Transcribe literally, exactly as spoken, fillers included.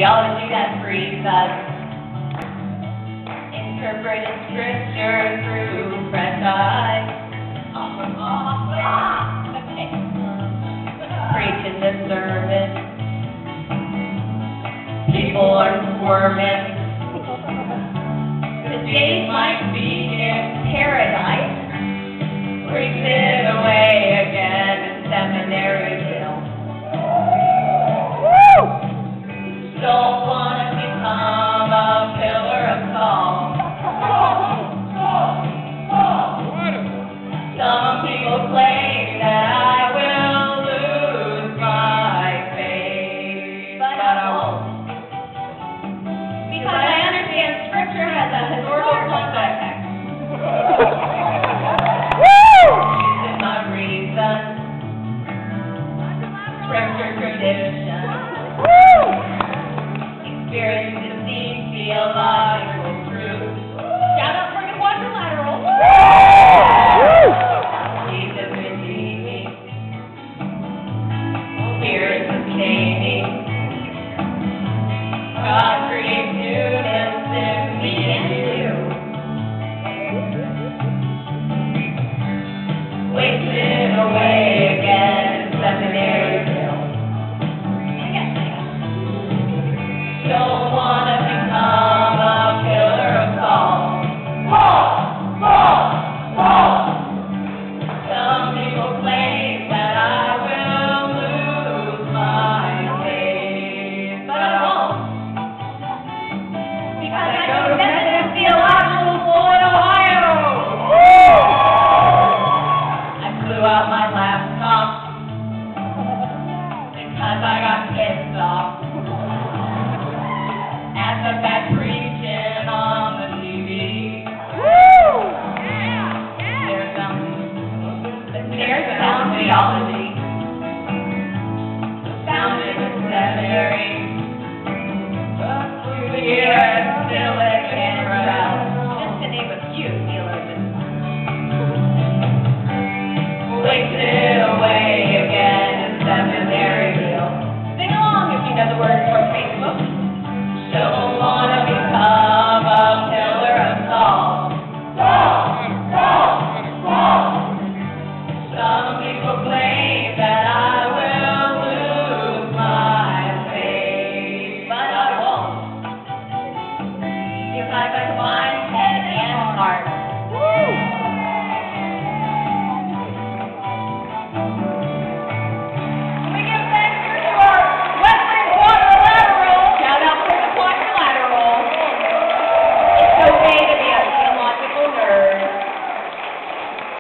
theology that frees us, interpreted scripture through fresh eyes, okay. Preaching the service, people are squirming, the days might be in paradise, brings it away again in Seminaryville. Don't want to become a pillar of salt. Some people claim that I will lose my faith, but I won't. Because I understand Scripture has a historical context. This is my reason. Scripture tradition. Experiences these theological truths. Shout out for the quadrilateral. Jesus redeeming. Spirit sustaining. God creates newness in me and you. Wasted away again in Seminaryville. Don't want to become a pillar of salt. Salt, salt, salt. Some people claim that I will lose my faith, but I won't. Because I go to Methodist Theological School in Ohio. I blew out my laptop because I got pissed off at the bad preaching on the T V. Woo! Yeah, yeah. There's some, there's some theology.